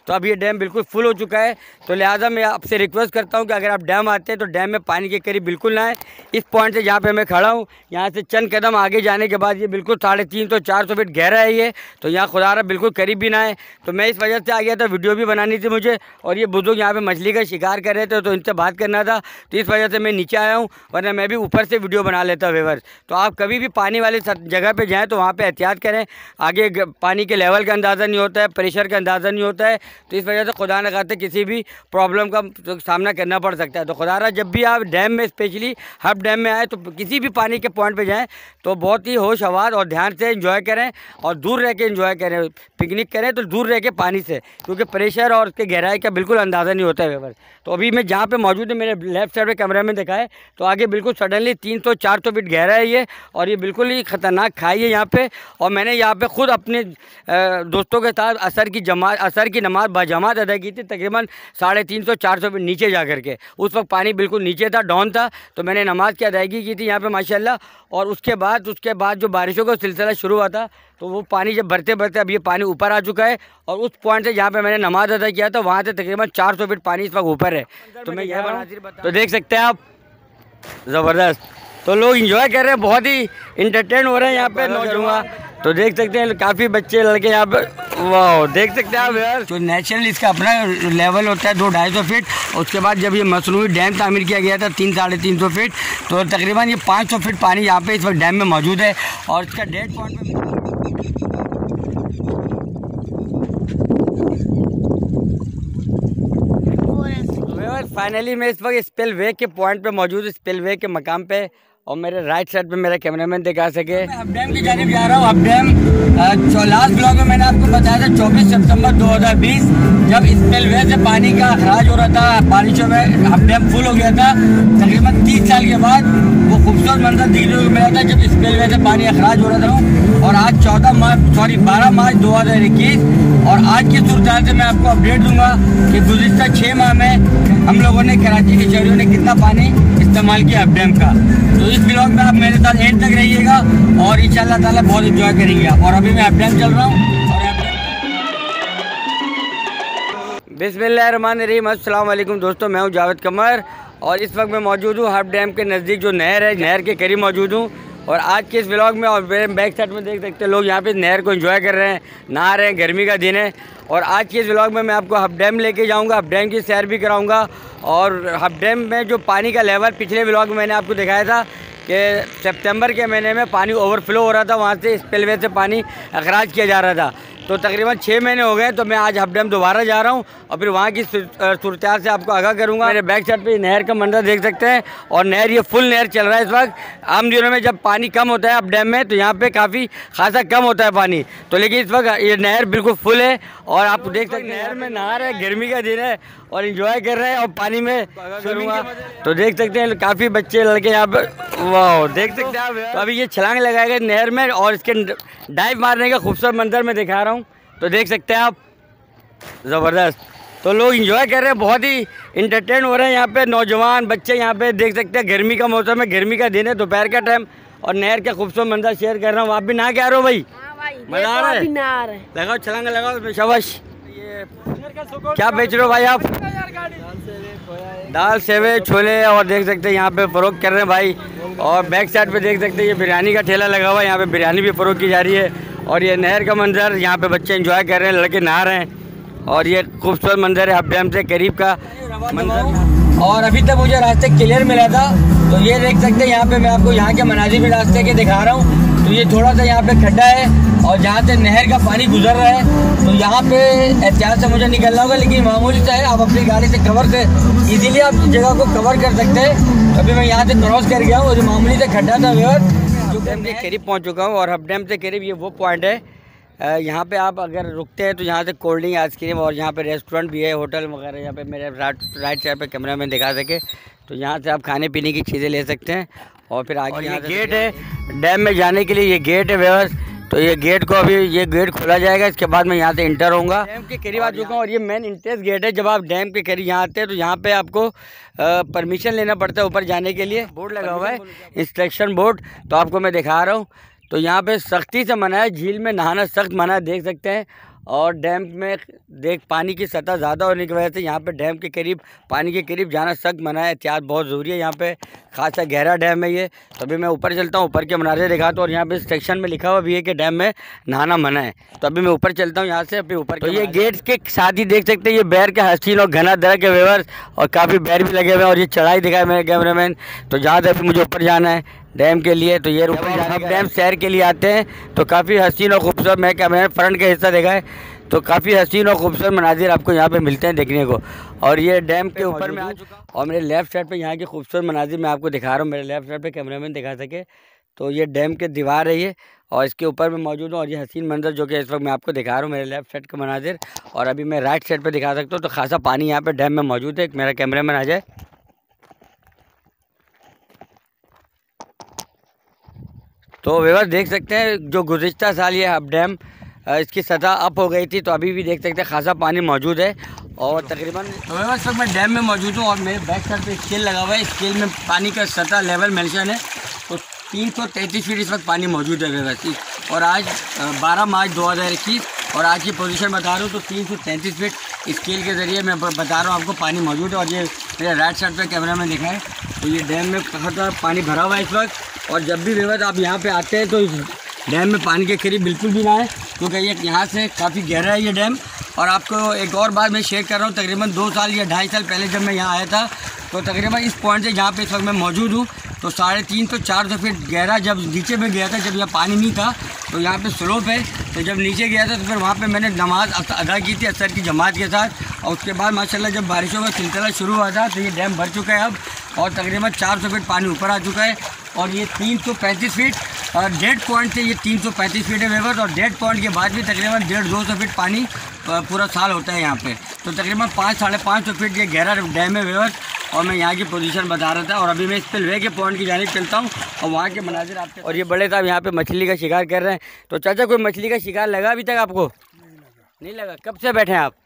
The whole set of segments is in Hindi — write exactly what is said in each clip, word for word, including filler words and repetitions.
तो अब ये डैम बिल्कुल फुल हो चुका है। तो लिहाजा मैं आपसे रिक्वेस्ट करता हूँ कि अगर आप डैम आते हैं तो डैम में पानी के करीब बिल्कुल ना आए। इस पॉइंट से जहाँ पे मैं खड़ा हूँ, यहाँ से चंद कदम आगे जाने के बाद ये बिल्कुल साढ़े तीन सौ चार सौ फीट गहरा है ये। तो यहाँ खुदारा बिल्कुल करीब भी ना है। तो मैं इस वजह से आ गया था, वीडियो भी बनानी थी मुझे, और ये बुजुर्ग यहाँ पे मछली का शिकार कर रहे थे तो इनसे बात करना था, तो इस वजह से मैं नीचे आया हूँ, वरना मैं भी ऊपर से वीडियो बना लेता व्यूअर्स। तो आप कभी भी पानी वाले जगह पे जाएं तो वहाँ पे एहतियात करें। आगे पानी के लेवल का अंदाज़ा नहीं होता है, प्रेशर का अंदाज़ा नहीं होता है, तो इस वजह से खुदा न खाते किसी भी प्रॉब्लम का सामना करना पड़ सकता है। तो खुदारा जब भी आप डैम में, स्पेशली हब डैम में आए, तो किसी भी पानी के पॉइंट पे जाएं तो बहुत ही होश हवास और ध्यान से एंजॉय करें, और दूर रह के एंजॉय करें। पिकनिक करें तो दूर रह के पानी से, क्योंकि प्रेशर और उसके गहराई का बिल्कुल अंदाज़ा नहीं होता है व्यूअर्स। तो अभी मैं जहाँ पे मौजूद है, मेरे लेफ्ट साइड में कैमरा में दिखाए तो आगे बिल्कुल सडनली तीन सौ चार सौ फीट गहरा है ये, और ये बिल्कुल ही ख़तरनाक खाई है यहाँ पे। और मैंने यहाँ पे ख़ुद अपने दोस्तों के साथ असर की जमात असर की नमाज़ बाजमात अदा की थी, तकरीबन साढ़े तीन सौ चार सौ फीट नीचे जा कर के। उस वक्त पानी बिल्कुल नीचे था, डाउन था, तो मैंने नमाज़ की अदायगी की थी यहाँ पे माशाल्लाह। और उसके बाद उसके बाद जो बारिशों का सिलसिला शुरू हुआ था, तो वो पानी जब भरते भरते अब ये पानी ऊपर आ चुका है, और उस पॉइंट से जहाँ पे मैंने नमाज़ अदा किया था वहाँ से तकरीबन चार सौ फीट पानी इस वक्त ऊपर है। तो मैं यह बना तो देख सकते हैं आप, ज़बरदस्त। तो लोग इंजॉय कर रहे हैं, बहुत ही इंटरटेन हो रहे हैं यहाँ पे नौजवान। तो देख सकते हैं काफ़ी बच्चे लड़के यहाँ पे, वाह देख सकते हैं आप यार। तो नेचुरल इसका अपना लेवल होता है दो ढाई सौ फीट। उसके बाद जब ये मसनूई डैम तामीर किया गया था तीन साढ़े तीन सौ फीट, तो तकरीबन ये पाँच सौ फीट पानी यहाँ पे इस वक्त डैम में मौजूद है। और इसका डेड पॉइंट पे फाइनली मैं इस वक्त स्पिल वे के पॉइंट पे मौजूद, स्पिल वे के मकाम पे, और मेरे राइट साइड पे मेरा कैमरामैन दिखा सके। मैं हब डैम की जानिब जा रहा हूँ। हब डैम लास्ट ब्लॉग में मैंने आपको बताया था चौबीस सितंबर दो हज़ार बीस, जब स्पिल वे से पानी का अखराज हो रहा था बारिशों में, हब डैम फुल हो गया था। तकरीबन तीस साल के बाद वो खूबसूरत मंजर देखने को मिला था जब स्पिल वे से पानी अखराज हो रहा था। और आज चौदह मार्च सॉरी बारह मार्च दो हज़ार इक्कीस, और आज की सूरत से मैं आपको अपडेट दूंगा कि गुज़िश्ता छः माह में हम लोगों ने, कराची के शहरियों ने कितना पानी इस्तेमाल किया हब डैम का। तो इस ब्लॉग में आप मेरे साथ एंड तक रहिएगा और इंशाअल्लाह ताला बहुत एंजॉय करेंगे आप। और अभी मैं हब डैम चल रहा हूँ। बिस्मिल्लाहिर्रहमानिर्रहीम, अस्सलाम वालेकुम दोस्तों, मैं हूँ जावेद कमर, और इस वक्त मैं मौजूद हूँ हब डैम के नज़दीक जो नहर है, नहर के करीब मौजूद हूँ। और आज के इस व्लॉग में, और मेरे बैक साइड में देख सकते हैं लोग यहाँ पे नहर को एंजॉय कर रहे हैं, नहा रहे हैं, गर्मी का दिन है। और आज के इस व्लॉग में मैं आपको हब डैम लेके जाऊँगा, हब डैम की सैर भी कराऊँगा। और हब डैम में जो पानी का लेवल, पिछले व्लॉग में मैंने आपको दिखाया था कि सितंबर के महीने में पानी ओवरफ्लो हो रहा था, वहाँ से स्पिलवे से पानी अखराज किया जा रहा था। तो तकरीबन छः महीने हो गए, तो मैं आज हब डैम दोबारा जा रहा हूँ और फिर वहाँ की सूरत से आपको आगाह करूँगा। मेरे बैक साइड पे नहर का मंजर देख सकते हैं, और नहर ये फुल नहर चल रहा है इस वक्त। आम दिनों में जब पानी कम होता है हब डैम में, तो यहाँ पे काफ़ी खासा कम होता है पानी, तो लेकिन इस वक्त ये नहर बिल्कुल फुल है। और आप देख सकते हैं नहर में नहा रहे हैं, गर्मी का दिन है, और इंजॉय कर रहे हैं। और पानी में करूँगा तो देख सकते हैं काफ़ी बच्चे लड़के यहाँ पे, वाह देख सकते हैं आप। तो अभी ये छलांग लगाएगा नहर में, और इसके डाइव मारने का खूबसूरत मंजर मैं दिखा रहा हूँ, तो देख सकते हैं आप, ज़बरदस्त। तो लोग इंजॉय कर रहे हैं, बहुत ही इंटरटेन हो रहे हैं यहाँ पे नौजवान बच्चे। यहाँ पे देख सकते हैं गर्मी का मौसम है, गर्मी का दिन है, दोपहर का टाइम, और नहर का खूबसूरत मंजर शेयर कर रहा हूँ। आप भी नहा के आ रहे हो भाई? मजा आ रहा है? लगाओ छलांग लगाओ, शाबाश। ये क्या बेच रहे हो भाई आप? दाल सेवे छोले, और देख सकते हैं यहाँ पे फ़रोख्त कर रहे हैं भाई। और बैक साइड पे देख सकते हैं ये बिरयानी का ठेला लगा हुआ है, यहाँ पे बिरयानी भी फ़रोख्त की जा रही है। और ये नहर का मंजर, यहाँ पे बच्चे एंजॉय कर रहे हैं, लड़के नहा रहे हैं, और ये खूबसूरत मंजर है हब डैम से करीब का मंजर। और अभी तक मुझे रास्ते क्लियर मिला था, तो ये देख सकते हैं यहाँ पे मैं आपको यहाँ के मनाजिर भी रास्ते के दिखा रहा हूँ। तो ये थोड़ा सा यहाँ पे खड्डा है, और जहाँ से नहर का पानी गुजर रहा है, तो यहाँ पे एहतियात से मुझे निकलना होगा, लेकिन मामूली सा है, आप अपनी गाड़ी से कवर से इजीली आप जगह को कवर कर सकते हैं। तो अभी मैं यहाँ से क्रॉस कर गया हूँ, और मामूली से खड्डा था व्यूअर, जो डैम के करीब पहुँच चुका हूँ। और हब डैम से करीब ये वो पॉइंट है, यहाँ पे आप अगर रुकते हैं तो यहाँ से कोल्ड ड्रिंक, आइसक्रीम, और यहाँ पे रेस्टोरेंट भी है, होटल वगैरह। यहाँ पे मेरे राइट राइट साइड पे कैमरा में दिखा सके, तो यहाँ से आप खाने पीने की चीज़ें ले सकते हैं। और फिर आगे यहाँ गेट है डैम में जाने के लिए, ये गेट है व्यवस्था। तो ये गेट को अभी ये गेट खोला जाएगा, इसके बाद मैं यहाँ से इंटर होऊंगा। डैम के करीब आ चुका हूँ, और ये मेन इंट्रेंस गेट है। जब आप डैम के करीब यहाँ आते हैं तो यहाँ पे आपको परमिशन लेना पड़ता है ऊपर जाने के लिए। बोर्ड लगा हुआ है, इंस्ट्रक्शन बोर्ड, तो आपको मैं दिखा रहा हूँ। तो यहाँ पे सख्ती से मना है, झील में नहाना सख्त मना है, देख सकते हैं। और डैम में देख पानी की सतह ज़्यादा होने की वजह से यहाँ पे डैम के करीब पानी के करीब जाना सख्त मना है। एहतियात बहुत ज़रूरी है। यहाँ पे खासा गहरा डैम है ये। तो अभी मैं ऊपर चलता हूँ, ऊपर के मनाज़र दिखाता हूँ। और यहाँ पे इस सेक्शन में लिखा हुआ भी है कि डैम में नहाना मना है। तो अभी मैं ऊपर चलता हूँ यहाँ से। अभी ऊपर तो ये गेट के साथ ही देख सकते हैं ये बैर के हसीन और घना दर के वेवर और काफ़ी बैर भी लगे हुए हैं। और ये चढ़ाई दिखाया मेरे कैमरामैन। तो जहाँ से अभी मुझे ऊपर जाना है डैम के लिए, तो ये ऊपर जाने का डैम शहर के लिए आते हैं तो काफ़ी हसीन और खूबसूरत, मैं क्या मैंने फ्रंट का हिस्सा देखा है तो काफ़ी हसीन और खूबसूरत मनाजिर आपको यहाँ पे मिलते हैं देखने को। और ये डैम के ऊपर में आ चुका और मेरे लेफ़्ट साइड पे यहाँ की खूबसूरत मनाजिर मैं आपको दिखा रहा हूँ। मेरे लेफ़्ट साइड पे कैमरामैन दिखा सके तो ये डैम के दीवार है ये और इसके ऊपर में मौजूद हूँ। और ये हसीन मंजर जो कि इस वक्त मैं आपको दिखा रहा हूँ मेरे लेफ़्ट साइड का मनाजिर। और अभी मैं राइट साइड पर दिखा सकता हूँ। तो खासा पानी यहाँ पर डैम में मौजूद है। मेरा कैमरामैन आ जाए। तो व्यूअर देख सकते हैं जो गुज़िश्ता साल ये अब डैम इसकी सतह अप हो गई थी तो अभी भी देख सकते हैं खासा पानी मौजूद है। और तकरीबन तो व्यूअर इस वक्त मैं डैम में मौजूद हूँ और मेरे बैक साइड पे स्केल लगा हुआ है। स्केल में पानी का सतह लेवल मेंशन है तो तीन सौ तैंतीस फीट इस वक्त पानी मौजूद है व्यूअर। और आज बारह मार्च दो हज़ार इक्कीस और आज की पोजीशन बता रहा हूँ तो तीन सौ तैंतीस फीट स्केल के ज़रिए मैं बता रहा हूँ आपको पानी मौजूद है। और ये मेरे राइट साइड पर कैमरा में दिखा है तो ये डैम में खासा पानी भरा हुआ है इस वक्त। और जब भी व्यूअर आप यहाँ पे आते हैं तो इस डैम में पानी के करीब बिल्कुल भी ना है क्योंकि ये यहाँ से काफ़ी गहरा है ये डैम। और आपको एक और बात मैं शेयर कर रहा हूँ, तकरीबन दो साल या ढाई साल पहले जब मैं यहाँ आया था तो तकरीबन इस पॉइंट से जहाँ पे इस वक्त मैं मौजूद हूँ तो साढ़े तीन सौ चार सौ फीट गहरा जब नीचे में गया था, जब यहाँ पानी नहीं था तो यहाँ पे स्लोप है। तो जब नीचे गया था तो फिर वहाँ पे मैंने नमाज अदा की थी असर की जमात के साथ। और उसके बाद माशाल्लाह जब बारिशों का सिलसिला शुरू हुआ था तो ये डैम भर चुका है अब और तकरीबन चार सौ फीट पानी ऊपर आ चुका है। और ये तीन सौ पैंतीस फीट और डेड पॉइंट से ये तीन सौ पैंतीस फीट है व्यूअर। और डेड पॉइंट के बाद भी तकरीबन डेढ़ दो सौ फीट पानी पूरा साल होता है यहाँ पे। तो तकरीबन पाँच साढ़े पाँच सौ फीट ये गहरा डैम है व्यूअर। और मैं यहाँ की पोजीशन बता रहा था। और अभी मैं स्पिलवे के पॉइंट की जानिब चलता हूँ और वहाँ के मनाजिर आपके। और ये बड़े साहब यहाँ पे मछली का शिकार कर रहे हैं। तो चाचा कोई मछली का शिकार लगा अभी तक आपको? नहीं लगा। नहीं लगा। कब से बैठे हैं आप?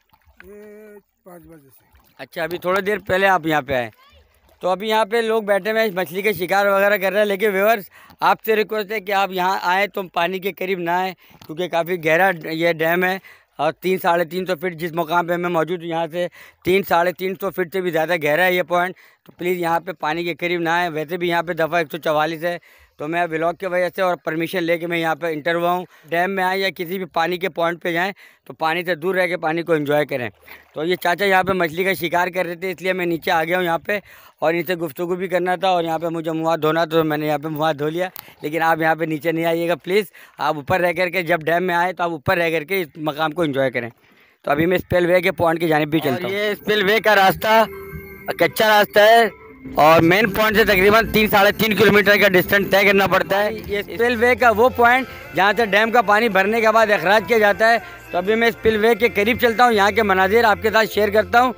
पाँच बजे से। अच्छा, अभी थोड़ी देर पहले आप यहाँ पे आए। तो अभी यहाँ पे लोग बैठे हुए हैं मछली के शिकार वगैरह कर रहे हैं। लेकिन व्यूअर्स आपसे रिक्वेस्ट है कि आप यहाँ आएँ तो पानी के करीब ना आएँ क्योंकि काफ़ी गहरा ये डैम है। और तीन साढ़े तीन सौ फीट जिस मुकाम पे मैं मौजूद हूँ यहाँ से तीन साढ़े तीन सौ फीट से भी ज़्यादा गहरा है ये पॉइंट। तो प्लीज़ यहाँ पे पानी के करीब ना आए। वैसे भी यहाँ पे दफ़ा एक सौ चवालीस है तो मैं व्लॉग की वजह से और परमिशन लेके मैं यहाँ पे इंटर हुआ हूँ। डैम में आए या किसी भी पानी के पॉइंट पे जाएं तो पानी से दूर रह के पानी को एंजॉय करें। तो ये चाचा यहाँ पे मछली का शिकार कर रहे थे इसलिए मैं नीचे आ गया हूँ यहाँ पे और इनसे गुफ्तगू भी करना था। और यहाँ पे मुझे मुँह धोना तो मैंने यहाँ पे मुँह धो लिया। लेकिन आप यहाँ पे नीचे नहीं आइएगा प्लीज़, आप ऊपर रह करके जब डैम में आए तो आप ऊपर रह करके इस मकाम को एंजॉय करें। तो अभी मैं स्पिलवे के पॉइंट की जानिब भी चलता हूँ। ये स्पिलवे का रास्ता कच्चा रास्ता है और मेन पॉइंट से तकरीबन तीन साढ़े तीन किलोमीटर का डिस्टेंस तय करना पड़ता है। ये स्पिलवे का वो पॉइंट जहाँ से डैम का पानी भरने के बाद अखराज किया जाता है। तो अभी मैं स्पिलवे के करीब चलता हूँ, यहाँ के मनाजिर आपके साथ शेयर करता हूँ।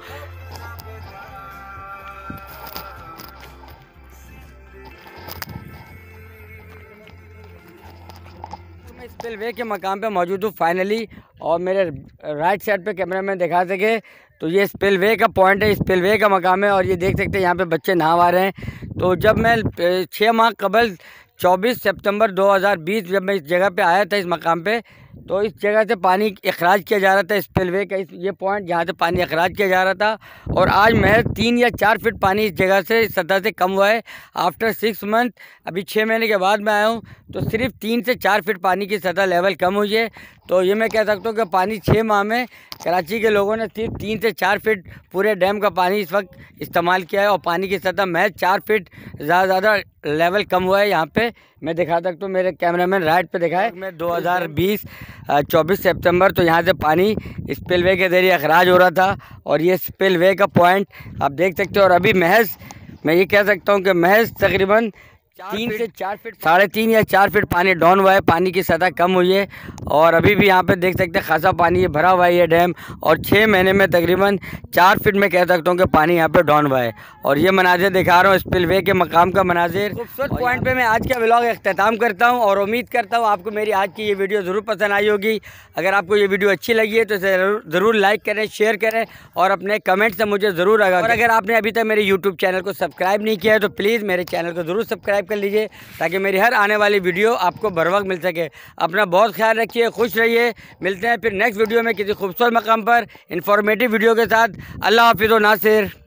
मैं स्पिलवे के मकाम पे मौजूद हूँ फाइनली। और मेरे राइट साइड पे कैमरा में दिखा सके तो ये स्पिलवे का पॉइंट है, स्पिलवे का मकाम है। और ये देख सकते हैं यहाँ पे बच्चे नहा रहे हैं। तो जब मैं छः माह कबल चौबीस सितंबर दो हज़ार बीस जब मैं इस जगह पे आया था इस मकाम पे तो इस जगह से पानी अखराज किया जा रहा था स्पिलवे का, इस ये पॉइंट जहाँ से पानी अखराज किया जा रहा था। और आज महज तीन या चार फीट पानी इस जगह से इस सतह से कम हुआ है। आफ्टर सिक्स मंथ अभी छः महीने के बाद मैं आया हूँ तो सिर्फ तीन से चार फीट पानी की सतह लेवल कम हुई है। तो ये मैं कह सकता हूँ कि पानी छः माह में कराची के लोगों ने सिर्फ तीन से चार फीट पूरे डैम का पानी इस वक्त इस्तेमाल किया है। और पानी की सतह महज चार फीट ज़्यादा ज़्यादा लेवल कम हुआ है। यहाँ पे मैं दिखा सकता हूँ, मेरे कैमरामैन राइट पे दिखाए मैं दो हज़ार बीस चौबीस सितंबर तो यहाँ से पानी स्पिलवे के ज़रिए अखराज हो रहा था। और ये स्पिलवे का पॉइंट आप देख सकते हो। और अभी महज मैं ये कह सकता हूँ कि महज तकरीबन तीन से चार फीट साढ़े तीन या चार फीट पानी डाउन हुआ है, पानी की सतह कम हुई है। और अभी भी यहाँ पे देख सकते हैं खासा पानी ये भरा हुआ है ये डैम। और छः महीने में तकरीबन चार फीट में कह सकता हूँ कि पानी यहाँ पे डाउन हुआ है। और ये मनाजिर दिखा रहा हूँ स्पिलवे के मकाम का मनाजिर। खूबसूरत पॉइंट पे मैं आज का व्लॉग अख्ताम करता हूँ और उम्मीद करता हूँ आपको मेरी आज की ये वीडियो ज़रूर पसंद आई होगी। अगर आपको ये वीडियो अच्छी लगी है तो इसे ज़रूर लाइक करें, शेयर करें और अपने कमेंट से मुझे ज़रूर आगाह। और अगर आपने अभी तक मेरे यूट्यूब चैनल को सब्सक्राइब नहीं किया है तो प्लीज़ मेरे चैनल को ज़रूर सब्सक्राइब सब्सक्राइब कर लीजिए ताकि मेरी हर आने वाली वीडियो आपको बर वक्त मिल सके। अपना बहुत ख्याल रखिए, खुश रहिए। मिलते हैं फिर नेक्स्ट वीडियो में किसी खूबसूरत मकाम पर इंफॉर्मेटिव वीडियो के साथ। अल्लाह हाफिज़ व नासिर।